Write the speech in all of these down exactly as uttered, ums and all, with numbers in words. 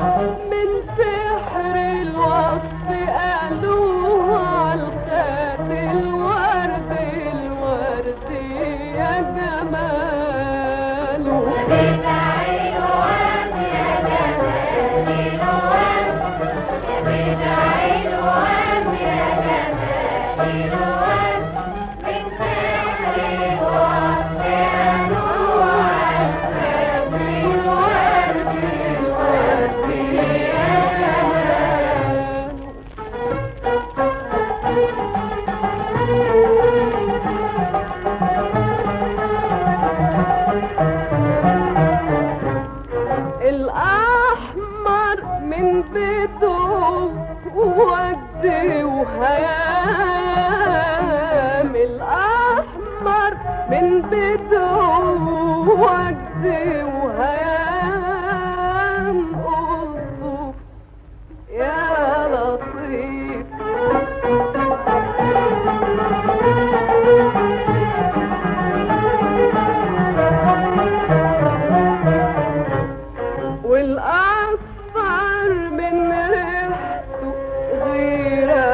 من سحر الوصف قالوه عالخد الورد الورد يا جماله الأحمر من بيته وجد وهيام الأحمر من بيته وجد وهيام قصه يا لطيف والأصفر من ريحته غيرة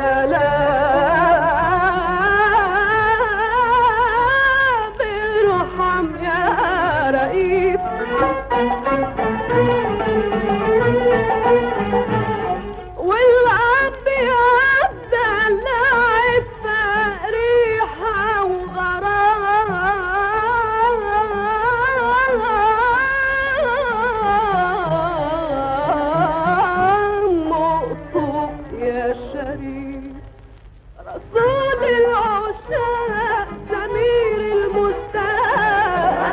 وألام ارحم يا رئيف والأبيض دلعت ريحة وغرام مقصود يا شريف رسول العشاق سمير المستاق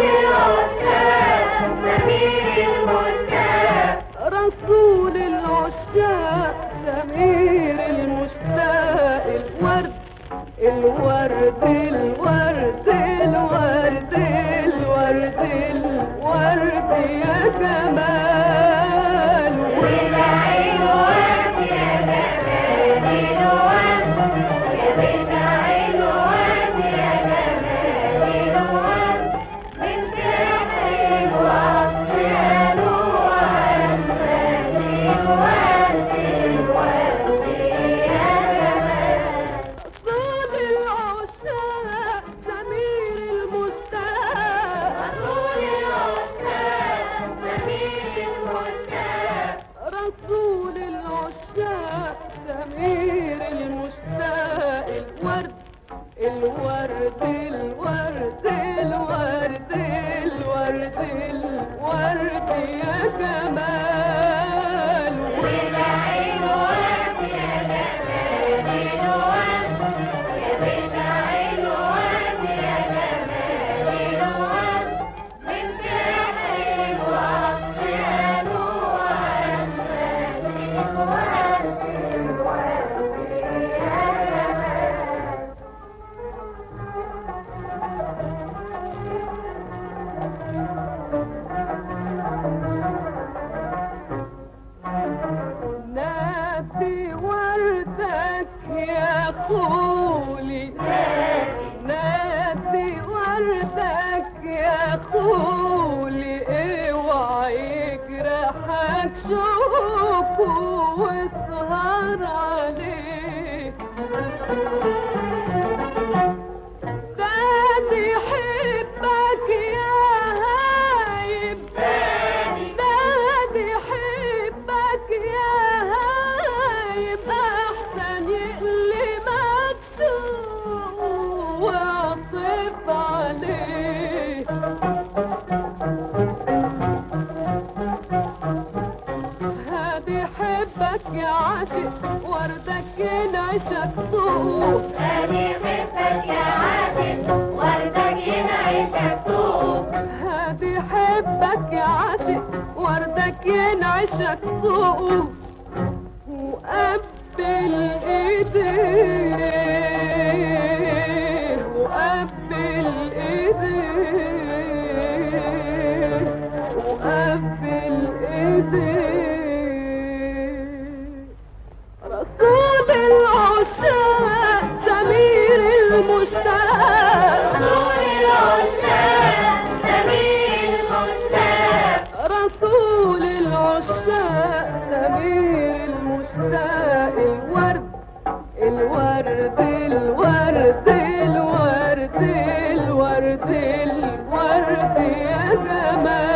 رسول العشاق سمير المشتاق الورد الورد الورد الورد الورد الورد يا جمال والعين ورد يا جمال الورد يا بنت عين ورد يا جمال الورد من سحر الوصف قالوا عالخد الورد الورد يا جمال رسول العشاق سمير المستاق رسول العشاق سمير المستاق رسول العشاق سمير المشتاق الورد الورد الورد الورد الورد الورد يا جمال والعين ورد يا جمال الورد يا بنت عين ورد يا جمال الورد من سحر الوصف قالوا عالخد الورد الورد يا نادي وردك يا خولي نادي وردك يا خولي اوعى يجرحك شوكه واسهر عليه دادي حبك يا هايب دادي حبك يا هايب احسن يقلبك شوق واعطف عليه هادي حبك يا عاشق وردك ينعشك طوب هادي حبك يا عاشق وردك ينعشك طوب هادي حبك يا عاشق وردك ينعشك طوب وقبل ايديه وقبل ايديه وقبل ايديه رسول العشاق سمير المشتاق رسول العشاق سمير المشتاق رسول العشاق عشاق سمير المشتاق الورد الورد الورد الورد الورد الورد يا زمان